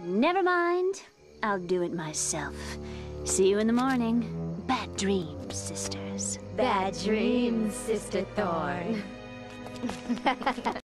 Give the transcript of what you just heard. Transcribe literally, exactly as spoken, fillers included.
Never mind. I'll do it myself. See you in the morning. Bad dreams, sisters. Bad dreams, Sister Thorn.